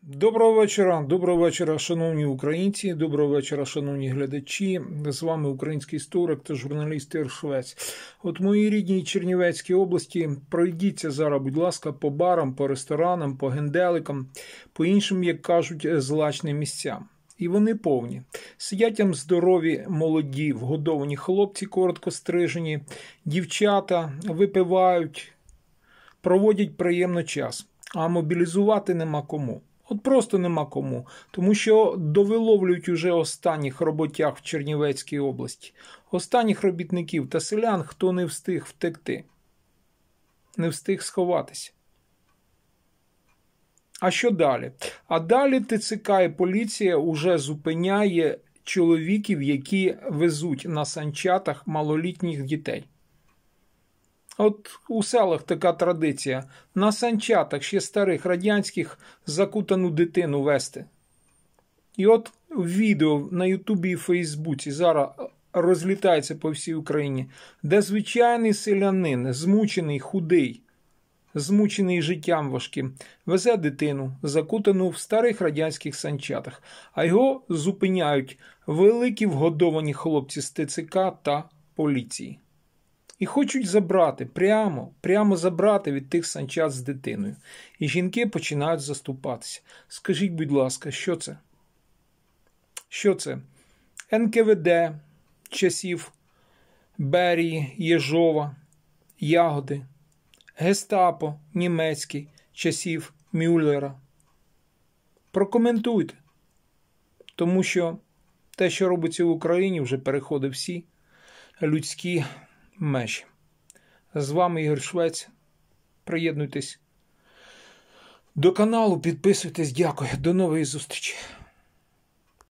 Доброго вечора, шановні українці, доброго вечора, шановні глядачі. З вами український історик та журналіст Ігор Швець. От в моїй рідній Чернівецькій області пройдіться зараз, будь ласка, по барам, по ресторанам, по генделикам, по іншим, як кажуть, злачним місцям. І вони повні. Сидять там здорові, молоді, вгодовані хлопці, коротко стрижені, дівчата, випивають, проводять приємно час. А мобілізувати нема кому. От просто нема кому, тому що довиловлюють уже останніх роботяг в Чернівецькій області. Останніх робітників та селян, хто не встиг втекти, не встиг сховатися. А що далі? А далі ТЦК і поліція уже зупиняє чоловіків, які везуть на санчатах малолітніх дітей. От у селах така традиція. На санчатах ще старих радянських закутану дитину вести. І от відео на Ютубі і Фейсбуці зараз розлітається по всій Україні, де звичайний селянин, змучений, худий, змучений життям важким, везе дитину, закутану в старих радянських санчатах, а його зупиняють великі вгодовані хлопці з ТЦК та поліції. І хочуть забрати, прямо забрати від тих санчат з дитиною. І жінки починають заступатися. Скажіть, будь ласка, що це? Що це? НКВД часів Берії, Єжова, Ягоди, Гестапо німецький часів Мюллера. Прокоментуйте. Тому що те, що робиться в Україні, вже переходить всі людські межі. З вами Ігор Швець. Приєднуйтесь до каналу, підписуйтесь. Дякую. До нової зустрічі.